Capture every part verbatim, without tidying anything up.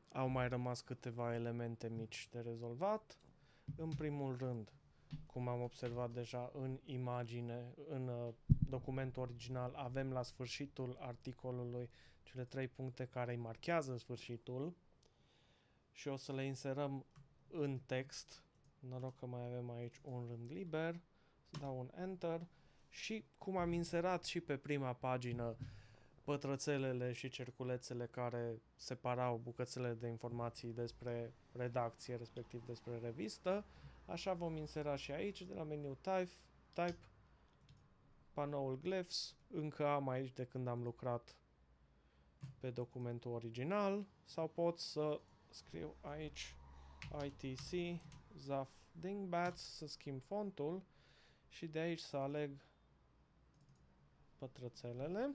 au mai rămas câteva elemente mici de rezolvat. În primul rând, cum am observat deja în imagine, în uh, documentul original, avem la sfârșitul articolului cele trei puncte care îi marchează sfârșitul și o să le inserăm în text. Noroc că mai avem aici un rând liber. Să dau un Enter și cum am inserat și pe prima pagină pătrățelele și cerculețele care separau bucățele de informații despre redacție, respectiv despre revistă, așa vom insera și aici, de la meniu Type, type panoul Glyphs, încă am aici de când am lucrat pe documentul original, sau pot să scriu aici I T C Zaf Dingbats, să schimb fontul și de aici să aleg pătrățelele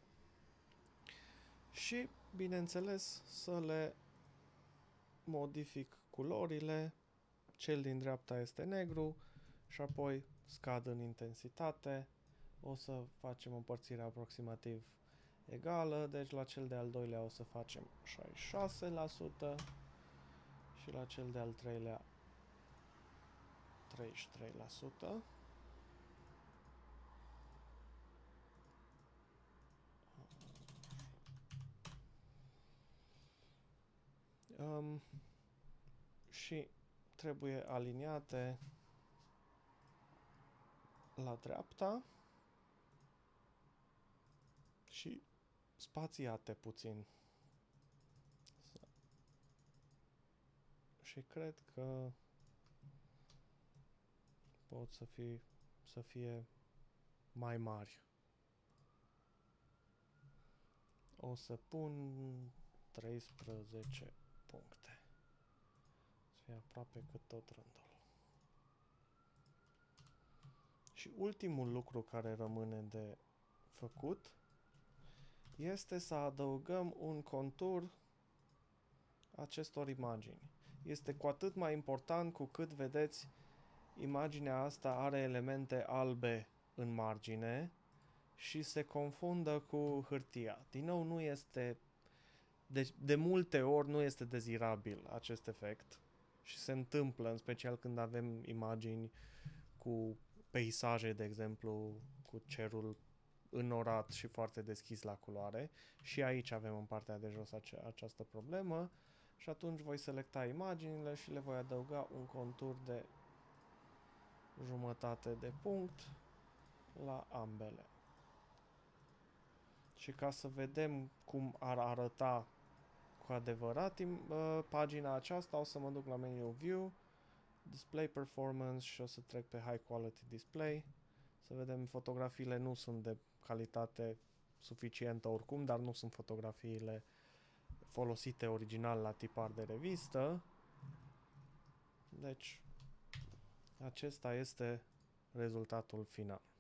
și, bineînțeles, să le modific culorile. Cel din dreapta este negru și apoi scad în intensitate. O să facem o împărțire aproximativ egală, deci la cel de-al doilea o să facem șaizeci și șase la sută și la cel de-al treilea treizeci și trei la sută. Um, și trebuie aliniate la dreapta și spațiate puțin. Și cred că pot să fie, să fie mai mari. O să pun treisprezece puncte. Să fie aproape cât tot rândul. Și ultimul lucru care rămâne de făcut este să adăugăm un contur acestor imagini. Este cu atât mai important cu cât, vedeți, imaginea asta are elemente albe în margine și se confundă cu hârtia. Din nou, nu este, de, de multe ori nu este dezirabil acest efect și se întâmplă, în special când avem imagini cu peisaje, de exemplu, cu cerul înorat și foarte deschis la culoare. Și aici avem în partea de jos ace- această problemă și atunci voi selecta imaginile și le voi adăuga un contur de jumătate de punct la ambele. Și ca să vedem cum ar arăta cu adevărat pagina aceasta, o să mă duc la meniu View, Display Performance și o să trec pe High Quality Display. Să vedem, fotografiile nu sunt de calitate suficientă oricum, dar nu sunt fotografiile folosite original la tipar de revistă. Deci, acesta este rezultatul final.